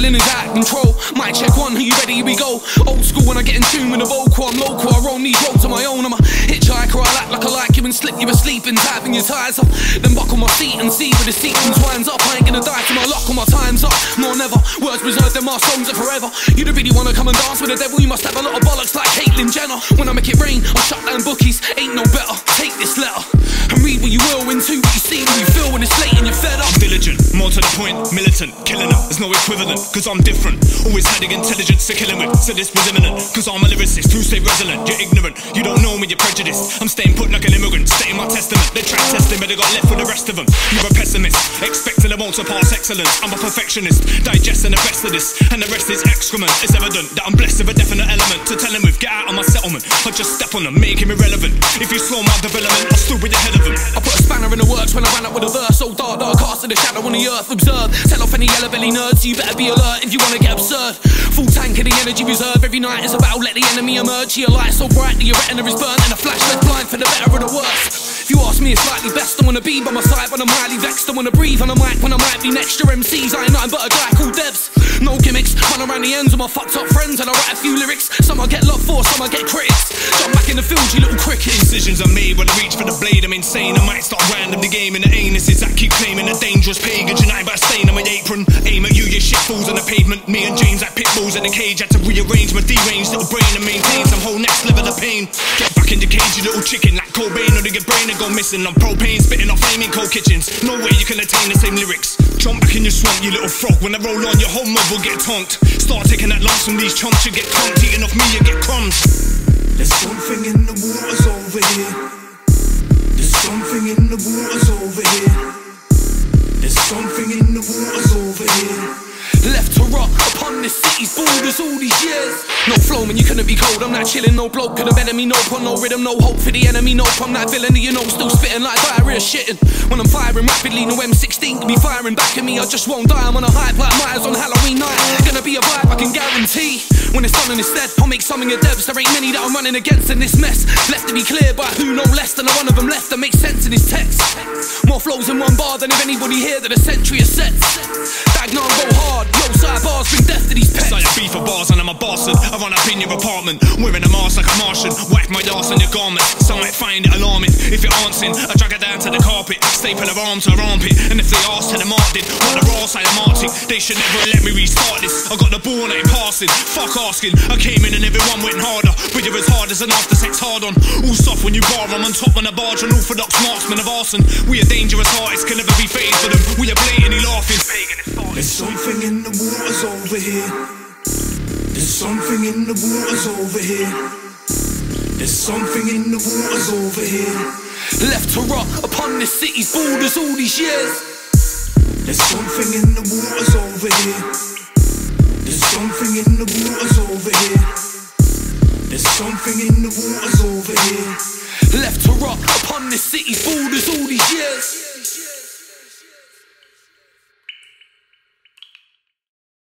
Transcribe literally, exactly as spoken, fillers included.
Devlin is out of control. Mic check one, are you ready? Here we go. Old school when I get in tune with the vocal. I'm local, I roam these roads on my own. I'm a hitchhiker, I act like I like you and slip you asleep and tapping your ties up. Then buckle my seat and see where the sequence winds up. I ain't gonna die till my lock or my time's up. More never, words reserved, then my songs are forever. You don't really wanna come and dance with the devil, you must have a lot of bollocks like Caitlyn Jenner. When I make it rain, I'll shut down bookies, ain't no better. Take this letter and read what you will into what you see, what you feel when it's late and you're fed up. I'm diligent, more to the point, militant, killing them, there's no equivalent, cause I'm different. Always had the intelligence to killing with, so this was imminent, cause I'm a lyricist, who stay resilient, you're ignorant, you don't know me, you're prejudiced. I'm staying put like an immigrant, stating my testament, they track testing but they got left with the rest of them. You're a pessimist, expecting them all to pass excellence. I'm a perfectionist, digesting the best of this, and the rest is excrement. It's evident that I'm blessed with a definite element to tell them with, get out of my settlement, I just step on them, make him irrelevant. If you slow my development, I'll still be ahead of them. I put a spanner in the works when I ran up with a verse so dark that I casted a shadow on the earth. Observe, tell off any yellow belly nerds, so you better be alert if you wanna get absurd. Full tank of the energy reserve, every night is about let the enemy emerge. Your light so bright that your retina is burnt and a flash left blind for the better or the worse. If you ask me, it's likely best I wanna be by my side when I'm highly vexed. I wanna breathe on a mic when I might be next to M Cs. I ain't nothing but a guy called Devs. No gimmicks, run around the ends with my fucked up friends and I write a few lyrics. Some I get love for, some I get critics. Jump back in the field, you little cricket. Decisions are made when I reach for the blade, I'm insane. I might start randomly gaming the anuses that keep claiming a dangerous pagan. Unite by a stain on my apron, aim at you, your shit falls on the pavement. Me and James like pit bulls in a cage, had to rearrange my deranged little brain and maintain some whole next level of pain. Get back in the cage, you little chicken, like Cobain, or your brain and go missing. I'm propane, spitting off flaming cold kitchens. No way you can attain the same lyrics. Jump back in your swamp, you little frog. When I roll on, your whole mob will get tonked. Start taking that lumps from these chunks, you get conked. Eating off me, you get crumbs. There's something in the waters over here. There's something in the waters over here. There's something in the waters over here. Left to rot upon this city's borders all these years. No flow, man, you couldn't be cold. I'm not chilling, no bloke could have enemy. No pun, no rhythm, no hope for the enemy. No I'm that villain, you know, still spitting like diarrhea shitting. When I'm firing rapidly, no M sixteen can be firing back at me. I just won't die, I'm on a hype like Myers on Halloween night. Gonna be a vibe, I can guarantee. When it's done and it's dead, I'll make some of your devs. There ain't many that I'm running against in this mess. Left to be clear by who no less than the one of them left that makes sense in his text. More flows in one bar than if anybody here that a century of sets. Dagnar go hard, yo, Syer B's been death to these pets. Syer B for bars and I'm a bastard. I run up in your apartment, wearing a mask like a Martian. Wipe my ass on your garment, some might find it alarming. If you're answering, I drag her down to the carpet, staple her arm to her armpit. And if they ask, tell them I did. What the raw side of Arctic, they should never let me restart this. I got the ball and I ain't passing, fuck asking. I came in and everyone went harder, but you're as hard as an after sex hard on. All soft when you bar, I'm on top on a barge. An orthodox marksman of arson. We are dangerous artists, can never be phased for them. We are blatantly laughing. There's something in the waters over here. There's something in the waters over here. There's something in the waters over here. Left to rot upon this city's borders all these years. There's something in the waters over here. There's something in the waters over here. There's something in the waters over here. Left to rot upon this city's borders all these years.